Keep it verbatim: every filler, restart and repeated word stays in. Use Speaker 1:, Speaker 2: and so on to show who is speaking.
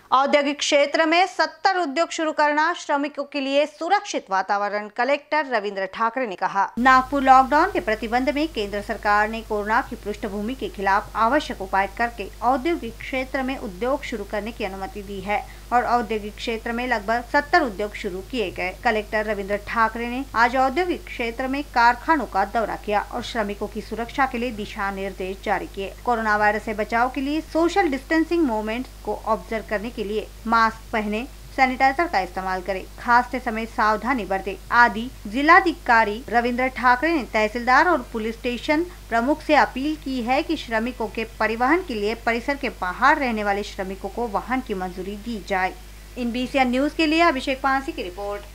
Speaker 1: औद्योगिक क्षेत्र में सत्तर उद्योग शुरू करना श्रमिकों के लिए सुरक्षित वातावरण, कलेक्टर रविंद्र ठाकरे ने कहा। नागपुर लॉकडाउन के प्रतिबंध में केंद्र सरकार ने कोरोना की पृष्ठभूमि के खिलाफ आवश्यक उपाय करके औद्योगिक क्षेत्र में उद्योग शुरू करने की अनुमति दी है और औद्योगिक क्षेत्र में लगभग सत्तर उद्योग शुरू किए गए। कलेक्टर रविंद्र ठाकरे ने आज औद्योगिक क्षेत्र में कारखानों का दौरा किया और श्रमिकों की सुरक्षा के लिए दिशा निर्देश जारी किए। कोरोना वायरस से बचाव के लिए सोशल डिस्टेंसिंग मूवमेंट को ऑब्जर्व करने के लिए मास्क पहने, सैनिटाइजर का इस्तेमाल करें, खांसते समय सावधानी बरतें आदि जिलाधिकारी रविंद्र ठाकरे ने तहसीलदार और पुलिस स्टेशन प्रमुख से अपील की है कि श्रमिकों के परिवहन के लिए परिसर के बाहर रहने वाले श्रमिकों को वाहन की मंजूरी दी जाए। इन बी सी एन न्यूज के लिए अभिषेक पांसी की रिपोर्ट।